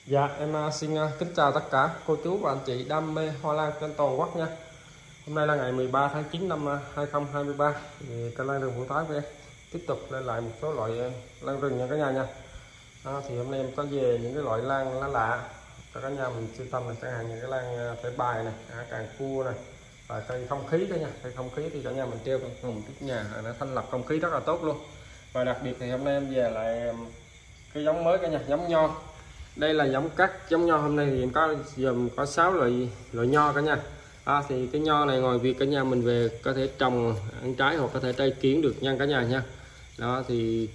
Dạ em xin kính chào tất cả cô chú và anh chị đam mê hoa lan trên toàn quốc nha. Hôm nay là ngày 13 tháng 9 năm 2023 thì kênh Lan Rừng Hữu Thái với em tiếp tục lên lại một số loại lan rừng nha cả nhà nha. Thì hôm nay em có về những cái loại lan lá lạ cho cả nhà mình sưu tầm, này chẳng hạn như cái lan thẻ bài này, càng cua này, và cây không khí đó nha. Cây không khí thì cả nhà mình treo trong trước nhà nó thanh lọc không khí rất là tốt luôn. Và đặc biệt thì hôm nay em về lại cái giống mới cả nhà, giống nho. Đây là giống cắt giống nho. Hôm nay thì em có dùm có 6 loại nho cả nhà. Thì cái nho này ngoài việc cả nhà mình về có thể trồng ăn trái hoặc có thể trái kiến được nha cả nhà nha. Đó thì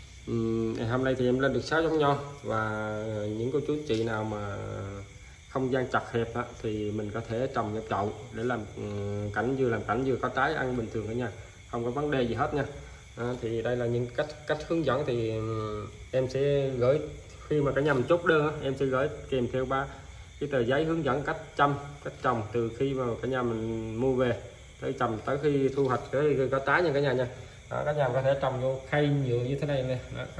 hôm nay thì em lên được 6 giống nho, và những cô chú chị nào mà không gian chặt hẹp thì mình có thể trồng vào chậu để làm cảnh vừa có trái ăn bình thường cả nhà, không có vấn đề gì hết nha. Thì đây là những cách hướng dẫn thì em sẽ gửi khi mà cả nhà mình chốt đơn em sẽ gửi kèm theo 3 cái tờ giấy hướng dẫn cách trồng từ khi mà cả nhà mình mua về tới trồng tới khi thu hoạch tới có trái nha cả nhà nha. Cả nhà có thể trồng vô khay nhựa như thế này nè.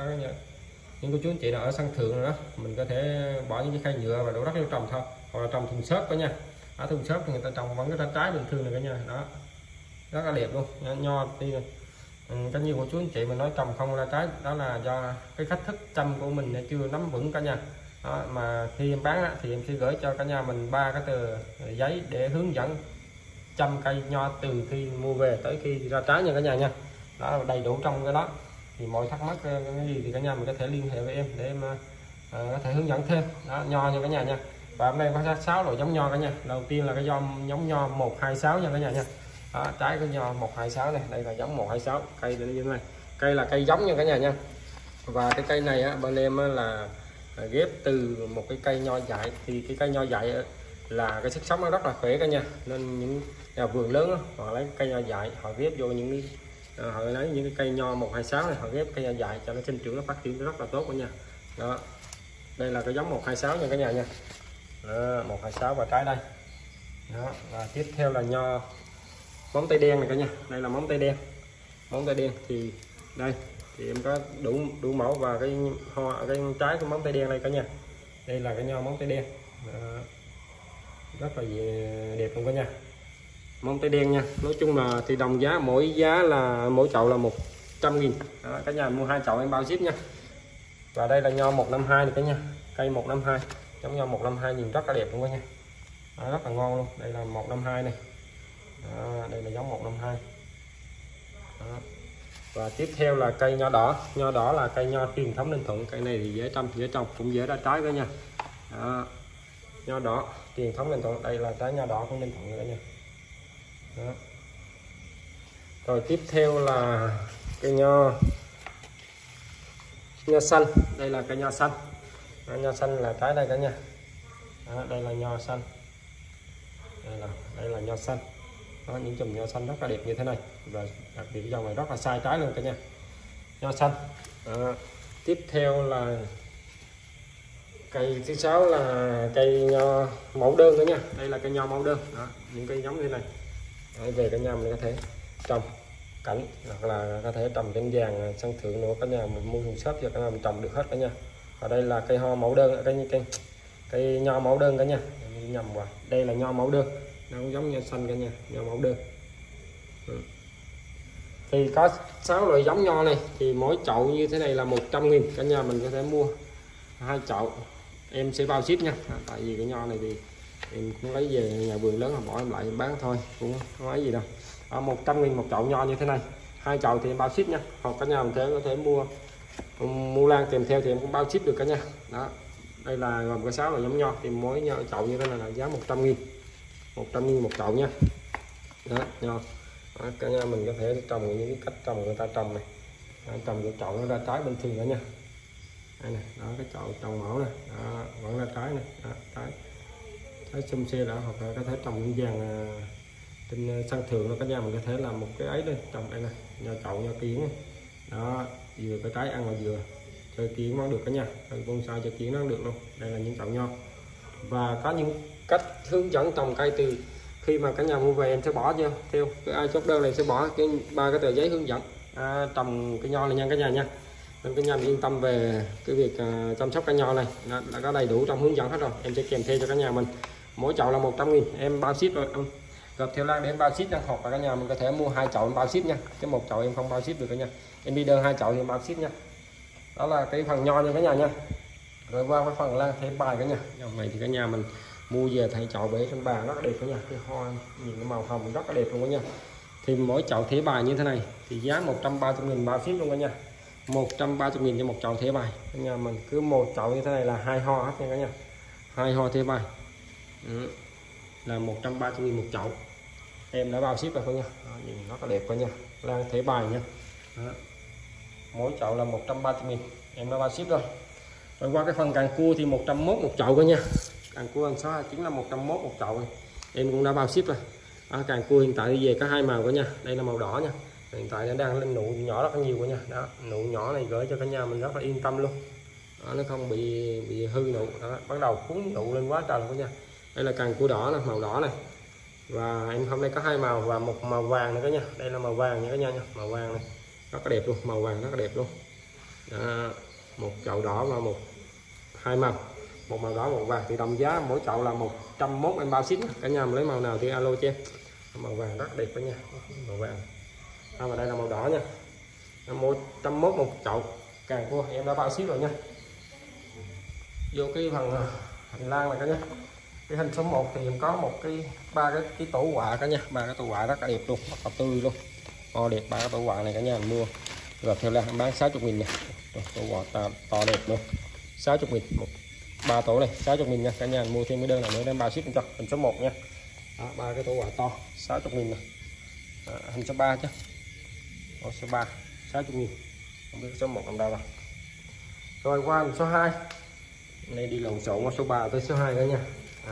Những cô chú anh chị nào ở sân thượng nữa mình có thể bỏ những cái khay nhựa và đổ đất vô trồng thôi, hoặc là trồng thùng xốp cả nhà. Ở thùng xốp thì người ta trồng vẫn cái trái bình thường này cả nhà. Đó rất là đẹp luôn. Nho đi này. Có nhiều cô chú anh chị mình nói trồng không ra trái, đó là do cái cách thức chăm của mình chưa nắm vững cả nhà. Mà khi em bán thì em sẽ gửi cho cả nhà mình 3 cái tờ giấy để hướng dẫn chăm cây nho từ khi mua về tới khi ra trái nha cả nhà nha. Đó là đầy đủ trong cái đó. Thì mọi thắc mắc cái gì thì cả nhà mình có thể liên hệ với em để em có thể hướng dẫn thêm. Đó, nho nha cả nhà nha. Và hôm nay có 6 loại giống nho cả nhà. Đầu tiên là cái giống nho 126 nha cả nhà nha. Đó, trái của nho 126 này, đây là giống 126, cây như thế này. Cây là cây giống nha cả nhà nha. Và cái cây này bên em là ghép từ một cái cây nho dại, thì cái cây nho dại là cái sức sống nó rất là khỏe cả nhà, nên những nhà vườn lớn họ lấy cây nho dại họ ghép vô những họ lấy những cái cây nho 126 này, họ ghép cây nho dại cho nó sinh trưởng, nó phát triển rất là tốt cả nhà. Đó, đây là cái giống 126 nha cả nhà nha. Đó, 126 và trái đây. Đó, và tiếp theo là nho móng tay đen này cả nhà. Đây là móng tay đen. Móng tay đen thì đây thì em có đủ mẫu và cái trái của móng tay đen đây cả nhà. Đây là cái nho móng tay đen. Đó, rất là đẹp luôn cả nhà. Móng tay đen nha. Nói chung là thì đồng giá, mỗi chậu là 100.000. Cả nhà mua 2 chậu em bao ship nha. Và đây là nho 152 này cả nhà. Cây 152, giống nho 152 nhìn rất là đẹp luôn cả nhà. Đó, rất là ngon luôn. Đây là 152 này. Đó, đây là giống 152. Đó. Và tiếp theo là cây nho đỏ. Nho đỏ là cây nho truyền thống Ninh Thuận. Cây này thì dễ trồng cũng dễ ra trái cả nhà. Đó. Nho đỏ truyền thống Ninh Thuận. Đây là trái nho đỏ của Ninh Thuận cả nhà. Đó. Rồi tiếp theo là cây nho xanh. Đây là cây nho xanh. Nho xanh là trái đây cả nhà. Đó, đây là nho xanh. Đây là nho xanh. Đó, những chùm nho xanh rất là đẹp như thế này, và đặc biệt dòng này rất là sai trái luôn cả nhà. Nho xanh. Đó. Tiếp theo là cây thứ 6 là cây nho mẫu đơn nữa nha. Đây là cây nho mẫu đơn. Đó, những cây giống như thế này. Đấy, về cả nhà mình có thể trồng cảnh, hoặc là có thể trồng trên vàng sân thượng nữa cả nhà mình mua thùng xốp cho cả nhà mình trồng được hết cả nhà. Và đây là cây ho mẫu đơn, cây nho mẫu đơn cả nhà. Nhầm qua, đây là nho mẫu đơn, nó cũng giống nho xanh cả nhà, nho mẫu đơn. Thì có 6 loại giống nho này, thì mỗi chậu như thế này là 100.000. Cả nhà mình có thể mua 2 chậu, em sẽ bao ship nha. Tại vì cái nho này thì em cũng lấy về nhà vườn lớn bỏ em lại em bán thôi, cũng không ấy gì đâu. 100.000 một chậu nho như thế này. 2 chậu thì em bao ship nha. Hoặc cả nhà mình có thể mua lan kèm theo thì em cũng bao ship được cả nhà. Đó, đây là gồm có 6 loại giống nho, thì mỗi chậu như thế này là giá 100.000. 100.000 một chậu nha. Đó, nho. Đó, cả nhà mình có thể trồng những cái cách trồng người ta trồng này. Đó, trồng cái chậu nó ra trái bình thường cả nha. Đây này, đó cái chậu trồng mẫu này, đó, vẫn ra trái này, đó, trái xum xe đã, hoặc là có thể trồng vàng trên sân thượng nó cả nhà mình có thể làm một cái ấy đây, trồng đây này, nho chậu nho kiến này. Đó, vừa có trái ăn mà vừa chơi kiến nó được cả nhà, bonsai cho kiến nó được luôn. Đây là những chậu nho, và có những cách hướng dẫn trồng cây từ khi mà cả nhà mua về em sẽ bỏ vô theo ai chốt đơn này sẽ bỏ 3 cái tờ giấy hướng dẫn trồng cái nho này nha cả nhà nha. nên cả nhà mình yên tâm về cái việc chăm sóc cây nho này, đã có đầy đủ trong hướng dẫn hết rồi. Em sẽ kèm theo cho cả nhà mình. Mỗi chậu là 100.000, em bao ship rồi, gặp theo Lan để em bao ship nha. Hoặc là cả nhà mình có thể mua 2 chậu em bao ship nha, chứ 1 chậu em không bao ship được cả nhà. Em đi đơn 2 chậu thì em bao ship nha. Đó là cái phần nho nha cả nhà nha. Rồi qua cái phần lan thêm bài cả nhà. Dòng này thì cả nhà mình mua về thay chậu bể trên bàn rất là đẹp cả nhà. Cái hoa nhìn cái màu hồng rất là đẹp luôn cả nhà. Thì mỗi chậu thế bài như thế này thì giá 130.000 bao ship luôn cả nhà. 130.000 cho một chậu thế bài. Cả nhà mình cứ một chậu như thế này là 2 hoa hết nha cả nhà. 2 hoa thế bài. Là 130.000 một chậu. Em đã bao ship rồi cả nhà. Đó, nhìn rất là đẹp cả nhà. Lan thế bài nha. Đó. Mỗi chậu là 130.000, em đã bao ship rồi. Rồi qua cái phần càng cua thì 101 một chậu cả nha. Càng cua anh 629 là 101 một chậu này. Em cũng đã bao ship rồi. Càng cua hiện tại đi về có 2 màu cả nha. Đây là màu đỏ nha. Hiện tại nó đang lên nụ nhỏ rất là nhiều cả nha. Đó, nụ nhỏ này gửi cho cả nhà mình rất là yên tâm luôn. Đó, nó không bị hư nụ. Đó, bắt đầu cuốn nụ lên quá trời luôn cả nha. Đây là càng cua đỏ này, màu đỏ này. Và em hôm nay có 2 màu và một màu vàng nữa cả nha. Đây là màu vàng nha cả nhà nha. Màu vàng này rất là đẹp luôn, màu vàng rất là đẹp luôn. Đó, một chậu đỏ và 2 màu, một màu đỏ một vàng thì đồng giá mỗi chậu là 101 em bao ship. Cả nhà mình lấy màu nào thì alo cho em. Màu vàng rất đẹp đó nha, màu vàng. Và đây là màu đỏ nha. 101 một chậu càng cua em đã bao ship rồi nha. Vô cái phần hành lang này cả nha. Cái hình số 1 thì em có một cái 3 cái tủ quạ cả nha, 3 cái tủ quạ rất là đẹp luôn, rất là tươi luôn. Đẹp 3 cái tủ quạ này cả nhà mình mua. Rồi theo Lan bán 60.000 nha. Tủ quạ to đẹp luôn. 60.000 một 3 tổ này, 60.000 nha. Cả nhà mua thêm cái đơn này nữa đem bao ship cho. Hình số 1 nha. Đó, 3 cái tủ quạ to 60.000 này. Hình số 3 chứ. Số 3 60.000. Không biết số 1 làm đâu rồi. Rồi qua hình số 2. Này đi lộn xộn qua số 3 tới số 2 nữa nha.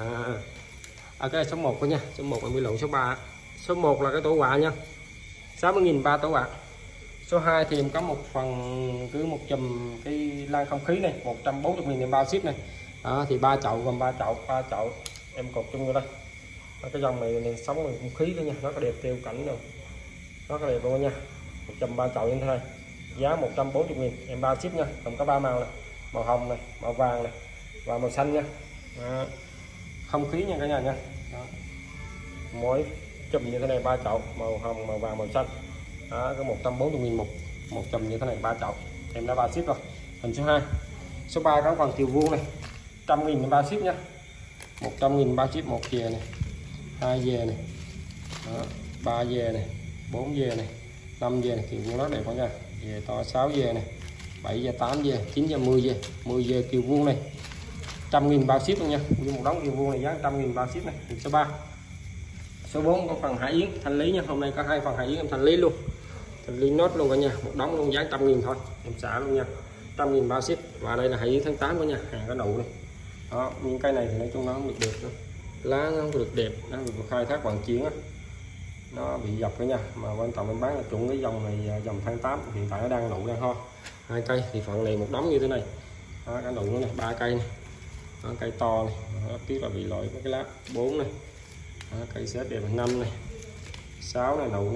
Cái này số 1 thôi nha. Số 1 em bị lộn số 3. Số 1 là cái tổ quạ nha. 60.000 3 tổ quạ. Số 2 thì em có một phần cứ một chùm cái lan không khí này 140.000 em bao ship này. Đó, thì 3 chậu gồm 3 chậu em cột chung vô đây. Cái dòng này sống người không khí đó nha, rất là đẹp, tiêu cảnh rồi rất là đẹp luôn nha. Một chùm 3 chậu như thế này giá 140.000 em bao ship nha. Còn có 3 màu này, màu hồng này, màu vàng này và màu xanh nha. Đó, không khí nha cả nhà nha. Đó. Mỗi chùm như thế này 3 chậu, màu hồng, màu vàng, màu xanh. Đó, có 140.000 một chùm như thế này 3 chậu em đã bao ship rồi. Hình số 2. Số 3 có phần chiều vuông này 100.000 em bao ship nha. 100.000 bao ship 1 về này, 2 về này. Đó, 3 về này, 4 về này, 5 về này, chiều vuông rất đẹp cả nha. Về to 6 về này, 7 về, 8 về, 9 về, 10 về, 10 về chiều vuông này 100.000 bao ship luôn nha. Một đống chiều vuông này giá 100.000 bao ship này. Hình số 3. Số 4 có phần hải yến thanh lý nha. Hôm nay có 2 phần hải yến em thanh lý luôn, thanh lý nốt luôn cả nhà. Một đống luôn giá 100.000 thôi em xả luôn nha. 100.000 bao ship. Và đây là hải yến tháng 8 của nha, hàng có nụ này. Đó, những cây này thì nói chung nó không được đẹp nữa. Lá nó không được đẹp, nó bị khai thác bằng chiến á, nó bị dập cả nhà. Mà quan trọng em bán là chuẩn cái dòng này, dòng tháng 8 hiện tại nó đang nụ đang ho. 2 cây thì phần này một đống như thế này. Đó, cái nụ này 3 cây này. Đó, cây to này, đó, tiếc là bị lỗi cái lá. 4 này. Đó, cây xếp đẹp 5 này, 6 này nụ này,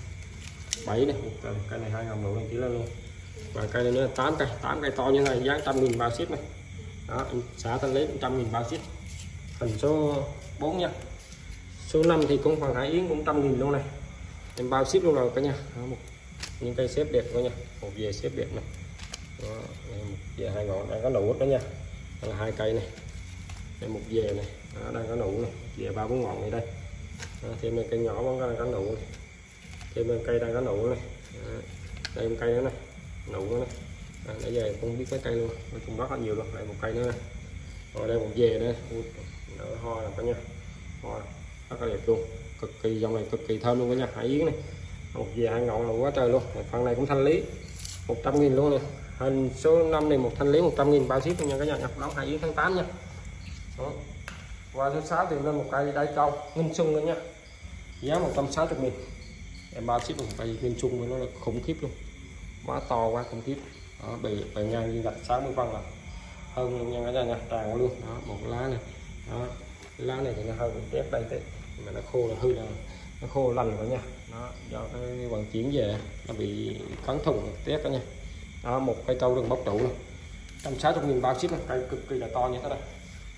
7 này, cây này 2 ngầm nụ này chỉ lên luôn. Và cây này nữa 8 cây to như này giá 100.000 bao ship này. Đó, em xả thanh lý 100.000 bao ship. Hình số 4 nha. Số 5 thì cũng phần hải yến cũng 100.000 luôn này, em bao ship luôn rồi cả nhà. Đó, những cây xếp đẹp cả nha, một về xếp đẹp này. Đó, một về 2 ngọn đang có nụ hết đó nha. Đây là 2 cây này, đây một về này. Đó, đang có nụ này, về 3-4 ngọn này đây. Đó, thêm cây nhỏ vẫn đang có nụ này. Thêm cây đang có nụ này. Đó, đây một cây nữa này, nụ nữa này. Nãy giờ không biết mấy cây luôn, nói chung rất là nhiều luôn. Đây một cây nữa này. Rồi đây một về đây, nở hoa là cả nhà, hoa rất là đẹp luôn, cực kỳ dòng này cực kỳ thơm luôn cả nhà. Hải yến này một về 2 ngọn là quá trời luôn. Phần này cũng thanh lý 100.000 luôn nè. Hình số 5 này một thanh lý 100.000 bao ship luôn nha cả nhà. Nhập đóng hải yến tháng 8 nha. Đó. Qua số 6 thì lên một cây đáy câu Nghinh Xuân nữa nha, giá 160.000 em bao ship một cây Nghinh Xuân với nó là khủng khiếp luôn, quá to quá khủng khiếp. Đó, bề ngang như gạch 60 phân là hơn luôn nha cả nhà nha, tràn luôn. Đó, một lá này. Đó, cái lá này thì nó hơi bị tép đây thế, mà nó khô là hư là nó khô lành rồi nha. Đó, do cái vận chuyển về nó bị cắn thùng tép đó nha. Đó, một cây trâu rừng bóc trụ luôn, 160.000 bao ship, cây cực kỳ là to như thế này.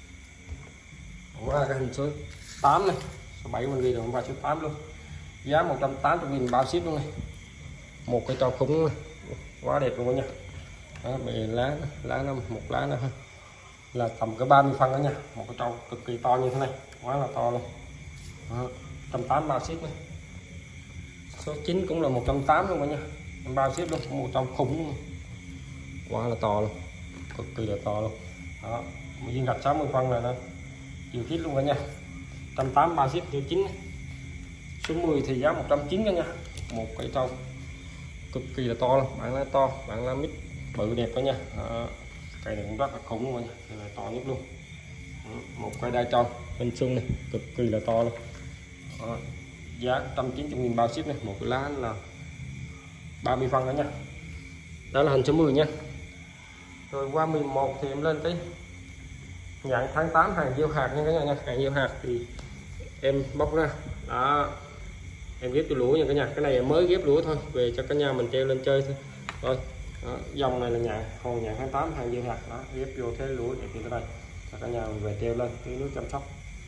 Qua cái hình số 8 này, số 7 mình ghi được vào số 8 luôn, giá 180.000 bao ship luôn này. Một cây trâu khủng này. Quá đẹp luôn đó nha. Đó, bề lá nó một lá nữa là tầm cái 30 phân đó nha, một cái trâu cực kỳ to như thế này, quá là to luôn. Đó, 180 bao ship này. Số 9 cũng là 180 luôn đó nha, bao ship luôn, một trâu khủng luôn. Quá là to luôn, cực kỳ là to luôn. Đó, một viên gạch 60 phân này nó chiều khít luôn cả nha, 180 bao ship số 9 này. Số 10 thì giá 190 nha, một cây trâu cực kỳ là to luôn, bạn lá to, bạn lá mít bự đẹp đó nha. Đó, cây này cũng rất là khủng luôn nha, cây này to nhất luôn. Đó, một cây đai trâu bên xung này cực kỳ là to luôn. Đó, giá 190.000 bao ship này, một cái lá là 30 phân đó nha. Đó là hình số 10 nha. Rồi qua 11 thì em lên cái dạng tháng 8 hàng gieo hạt nha cả nhà nha. Hàng gieo hạt thì em bóc ra, đó em ghép cho lúa nha cả nhà. Cái này em mới ghép lúa thôi, về cho cả nhà mình treo lên chơi thôi. Rồi đó, dòng này là nhà hòn nhãn tháng 8 hàng gieo hạt, đó ghép vô thế lúa đẹp như thế này cho cả nhà mình về treo lên tưới nước chăm sóc.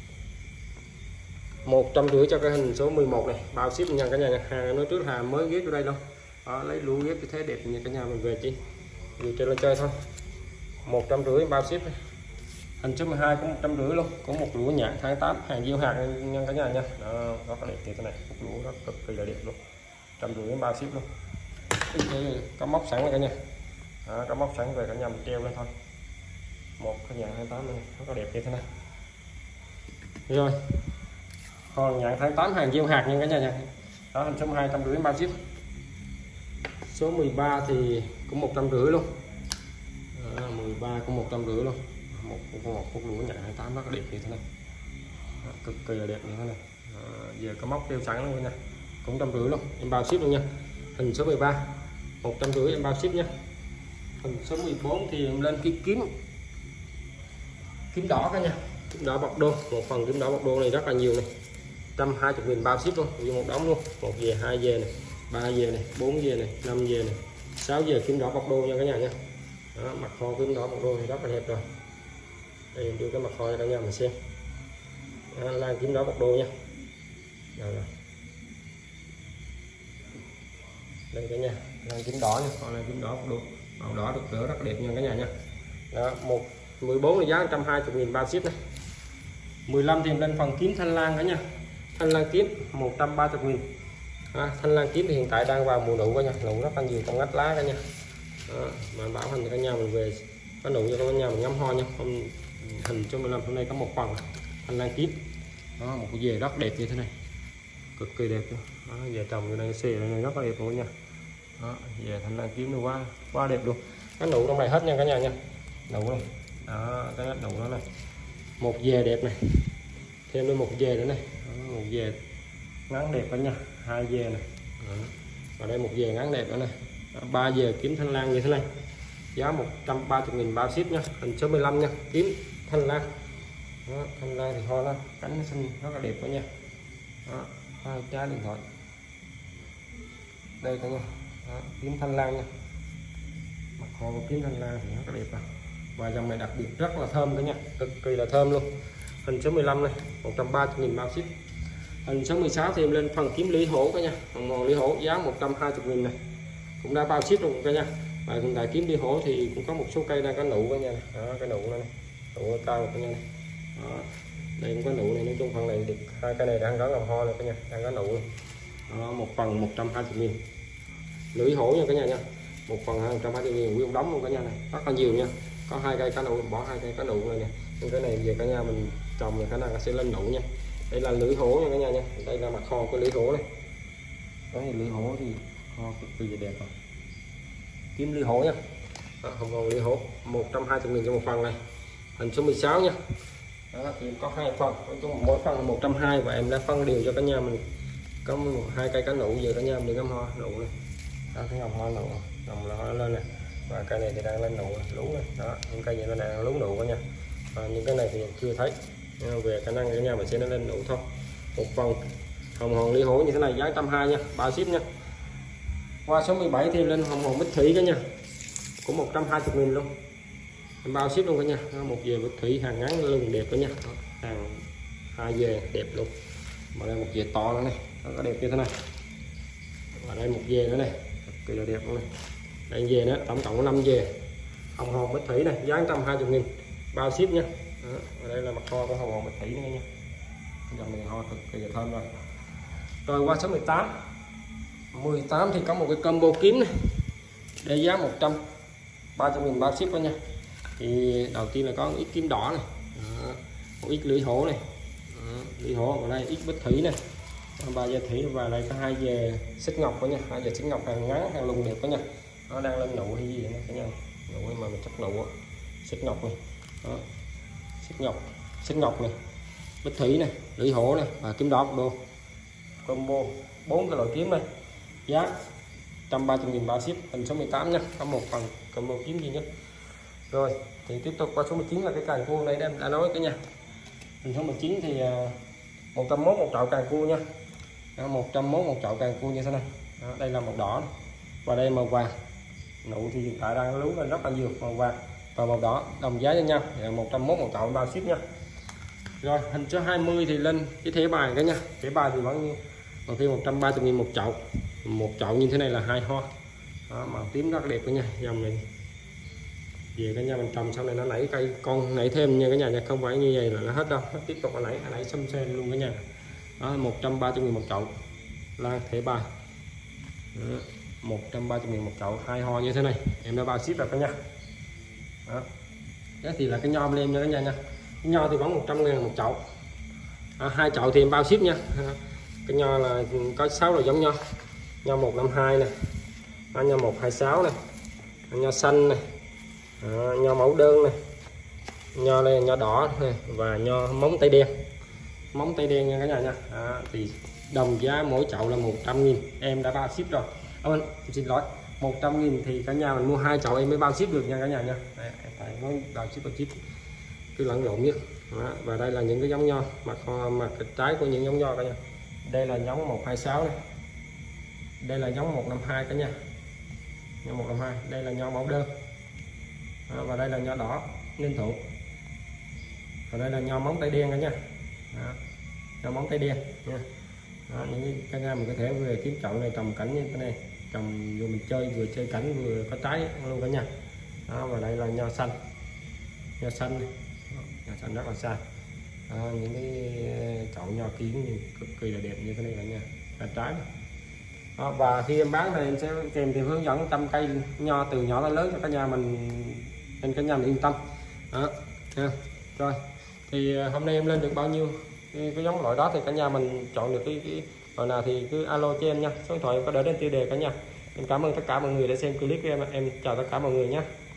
150 cho cái hình số 11 này, bao ship nha cả nhà nha. Hàng nói trước hàng mới ghép vô đây đâu. Đó, lấy lúa ghép cho thế đẹp như cả nhà mình về chi về treo lên chơi thôi. 150 bao ship này. Hình số 12 cũng 150 luôn, có một lúa nhãn tháng 8 hàng gieo hạt nha cả nhà nha. Đó, rất là đẹp như thế này, một lúa rất cực kỳ là đẹp luôn, 150 bao ship luôn. Có móc sẵn rồi cả nhà. Đó, có móc sẵn về cả nhà mình treo lên thôi. Một cái nhãn 28 này rất là đẹp như thế này. Rồi còn nhãn tháng 8 hàng gieo hạt nha cả nhà nha. Đó, hình số 12 150 bao ship. Số 13 thì cũng 150 luôn. Đó, 13 cũng 150 luôn, một phút lúa nhãn 28 rất là đẹp như thế này. Đó, cực kỳ là đẹp như thế này. Đó, giờ có móc treo sẵn luôn nha, cũng 150 luôn, em bao ship luôn nha. Hình số 13 150 em bao ship nha. Hình số 14 thì em lên cái kiếm đỏ cả nha, kiếm đỏ bọc đô, một phần kiếm đỏ bọc đô này rất là nhiều này, 120.000 bao ship luôn, như một đống luôn, 1 về 2 về này, 3 về này, 4 về này, 5 về này, 6 về kiếm đỏ bọc đô nha cả nhà nha. Đó, mặt kho kiếm đỏ bọc đô thì rất là đẹp rồi. Đây em đưa cái mặt kho cho cả nhà mình xem. Đó, lan kiếm đỏ bọc đô nha. Rồi. Đây cả nhà, lan kiếm đỏ nha, còn lan kiếm đỏ bọc đô, màu đỏ rực rỡ rất đẹp nha cả nhà nha. Đó, 14 là giá 120.000 bao ship này. 15 thì em lên phần kiếm thanh lan cả nhà. Thanh lan kiếm 130.000. Thanh lan kiếm thì hiện tại đang vào mùa nụ cả nhà, nụ rất là nhiều trong ngách lá cả nhà. Đó, mà bảo hành cho cả nhà mình về có nụ cho cả nhà mình ngắm hoa nha. Hôm hình số 15 hôm nay có một phần thanh lan kiếm. Đó, một cái dề rất đẹp như thế này, cực kỳ đẹp luôn. Đó, về trồng như này xì này rất là đẹp luôn nha. Đó, về thanh lan kiếm nó quá đẹp luôn. Cái nụ trong này hết nha cả nhà nha, nụ này. Đó, cái nụ đó này, một dề đẹp này, thêm nữa một dề nữa này. Đó, một dề ngắn đẹp cả nha, 2 dề này. Đó, và đây một dề ngắn đẹp nữa này. 3 dề kiếm thanh lan như thế này, giá 130.000 bao ship nha. Hình số 15 nha, kiếm thanh lan. Đó, thanh lan thì hoa lá cánh nó xinh rất là đẹp đó nha. Đó, hai trái điện thoại đây cả nhà. Đó, kiếm thanh lan nha, mặt kho của kiếm thanh lan thì rất là đẹp rồi. Và dòng này đặc biệt rất là thơm cả nhà, cực kỳ là thơm luôn. Hình số 15 này 130.000 bao ship. Hình số 16 thì em lên phần kiếm lý hổ cả nhà, mòn lý hổ giá 120.000 này, cũng đã bao ship luôn cả nhà. Và hiện tại kiếm lý hổ thì cũng có một số cây đang có nụ cả nhà. Đó, cái nụ này, nụ cao cả nhà này. Đó, đây cũng có nụ này, nói chung phần này được, hai cây này đang có làm hoa này cả nhà, đang có nụ. Đó, một phần 120.000 lưỡi hổ nha cả nhà nha, một phần 120.000 nguyên đóng luôn cả nhà này, rất là nhiều nha. Có 2 cây cá nụ, bỏ 2 cây cá nụ này nè. Nhưng cái này về cả nhà mình trồng thì khả năng sẽ lên nụ nha. Đây là lưỡi hổ nha cả nhà nha, đây là mặt kho của lưỡi hổ này. Đấy, lưỡi hổ thì kho cực kỳ đẹp rồi. Kiếm lưỡi hổ nha. Đó, không còn lưỡi hổ 120.000 cho một phần này. Hình số 16 nha. Đó, thì có 2 phần, mỗi phần là 120 và em đã phân đều cho cả nhà mình có 2 cây cá nụ về cả nhà mình ngắm hoa nụ này. Đó, cái ngầm hoa nụ, ngầm là hoa lên nè. Và cây này thì đang lên nụ lú này. Đó, những cây này nó đang lú nụ cả nhà. Những cái này thì chưa thấy, về khả năng cả nhà mình sẽ nó lên nụ thôi. Một phần hồng hòn ly hổ như thế này giá 120 nha, bao ship nha. Qua số 17 thì lên hồng hòn bích thủy cả nhà. cũng 120.000 luôn, em bao ship luôn cả nhà. Một về bích thủy hàng ngắn lưng đẹp cả nhà, hàng 2 về đẹp luôn. Mà đây một về to nữa này, nó có đẹp như thế này. Và đây một về nữa này, cực kỳ là đẹp luôn này. Đây về nữa, tổng cộng có 5 về hồng hồn bích thủy này, giá 120.000 bao ship nha. Đó. Và đây là mặt kho của hồng hồn bích thủy nữa nha. Dòng này hoa cực kỳ là thơm rồi. Rồi qua số 18 thì có một cái combo kiếm này, để giá 130.000 bao ship đó nha. Thì đầu tiên là có một ít kiếm đỏ này, đó. Một ít lưỡi hổ này, đó. Lưỡi hổ, và đây ít bích thủy này, 3 dây thủy, và đây có 2 về xích ngọc đó nha, 2 về xích ngọc hàng ngắn hàng lùng đẹp đó nha. Nó đang lên nụ hay gì đó cả nhà, nụ mà mình chắc nụ xích ngọc này, đó. xích ngọc này, bích thủy này, lưỡi hổ này và kiếm đỏ đô combo 4 cái loại kiếm này, giá 130.000 bao ship. Hình số 18 nha, có một phần combo kiếm duy nhất. Rồi thì tiếp tục qua số 19 là cái càng cua này em đã nói cả nhà. Hình số 19 thì 101 một chậu càng cua nha. Đó, 101 một chậu càng cua như thế này. Đó, đây là màu đỏ và đây màu vàng. Nụ thì hiện tại đang lú lên rất là nhiều, màu vàng và màu đỏ đồng giá với nhau, 101 một chậu bao ship nha. Rồi hình số 20 thì lên cái thẻ bài cả nha. Thẻ bài thì vẫn còn khi 130.000 một chậu. Một chậu như thế này là 2 hoa. Đó, màu tím rất đẹp cả nha. Dòng này về cả nhà mình trồng sau này nó nảy cây con nảy thêm nha cả nhà nha, không phải như vậy là nó hết đâu, nó tiếp tục nó nảy xâm xên luôn cả nhà. Đó, 130.000 một chậu lan thẻ bài. 130.000 một chậu 2 hoa như thế này, em đã bao ship rồi cả nhà. Đó. Đó thì là cái nho lên nha cả nhà nha. Cái nho thì vẫn 100.000 một chậu. 2 chậu thì em bao ship nha. Cái nho là có 6 loại giống nho. Nho 152 này, nho 126 này, nho xanh này, nho mẫu đơn này, nho này nho đỏ này, và nho móng tay đen. Móng tay đen nha cả nhà nha. Thì đồng giá mỗi chậu là 100.000, em đã bao ship rồi. Xin lỗi, 100.000 thì cả nhà mình mua 2 chậu em mới bao ship được nha cả nhà nha. Đây, phải nói bao ship cứ lẫn lộn nhất. Đó, và đây là những cái giống nho mặt trái của những giống nho cả nhà. Đây là giống 126 này, đây là giống 152 cả nhà, nho 152, đây là nho mẫu đơn. Đó, và đây là nho đỏ Ninh Thuận, và đây là nho móng tay đen cả nha. Đó, nho móng tay đen nha. Đó, những cái nhà mình có thể về kiếm chậu này trồng cảnh như thế này, trồng vừa mình chơi vừa chơi cảnh vừa có trái luôn cả nhà. Đó, và đây là nho xanh này. Nho xanh rất là xa. Đó, những cái chậu nho kiến cực kỳ là đẹp như thế này cả nhà, là trái này. Đó, và khi em bán thì em sẽ kèm theo hướng dẫn chăm cây nho từ nhỏ tới lớn cho cả nhà mình, nên cả nhà mình yên tâm. Đó, ha. Rồi thì hôm nay em lên được bao nhiêu cái giống loại đó thì cả nhà mình chọn được cái loại nào thì cứ alo cho em nha, số điện thoại em có để trên tiêu đề cả nhà. Em cảm ơn tất cả mọi người đã xem clip của em chào tất cả mọi người nhé.